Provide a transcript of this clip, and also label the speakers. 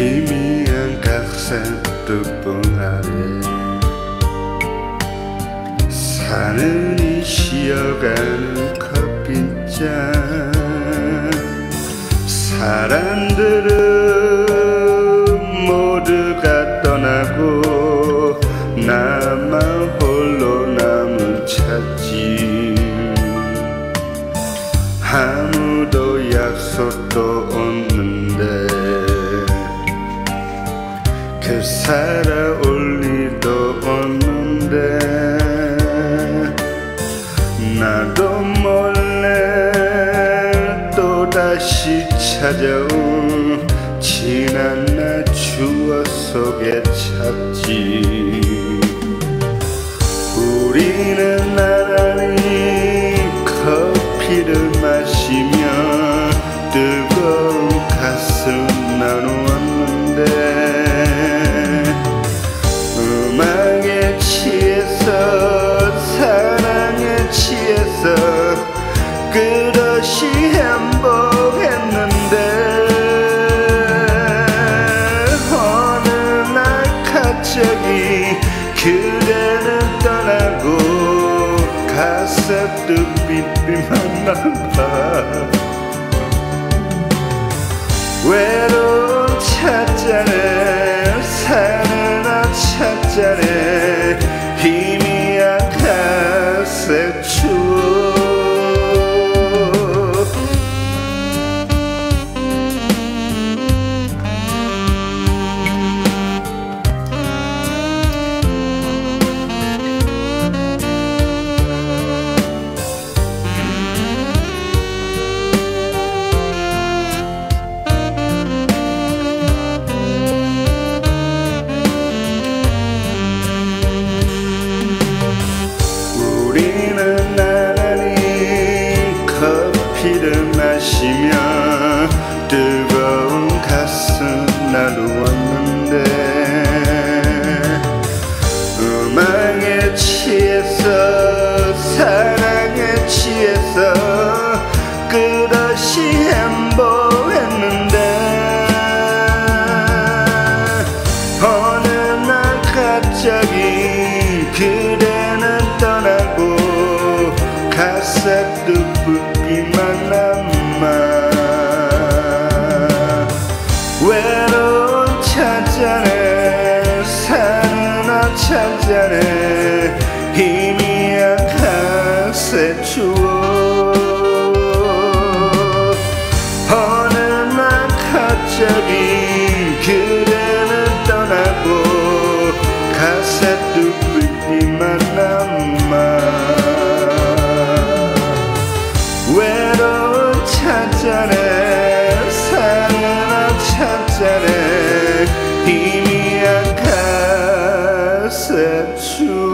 Speaker 1: 희미한 각색두봉 아래 사느니 쉬어가는 커피잔 사람들은 모두가 떠나고 나만 홀로 남은 차지 아무도 약속도 없는데 그 살아올 리도 없는데 나도 몰래 또다시 찾아온 지난 날 추억 속에 찾지 우리는 나란히 커피를 마시며 뜨거운 가슴 나누었는데 음악에 취해서 사랑에 취해서 그릇이 행복했는데 어느 날 갑자기 그대는 떠나고 가슴도 삐삐만 남아 외로운 찻잔에 사느나 찻잔에 희미한 갈색 추억 우리는 나란히 커피를 마시며 뜨거운 가슴 나누었는데 음악에 취해서 사랑에 취해서 끝없이 행복했는데 어느 날 갑자기 그대는 떠나고 가슴도 붓기만 남아 외로운 찻잔에 사느나 찻잔에 희미한 갈색 추억 어느 날 갑자기 그대는 떠나고 가슴도 붓기만 남아 외로운 찻잔에 사느나 찻잔에 희미한 갈색 추억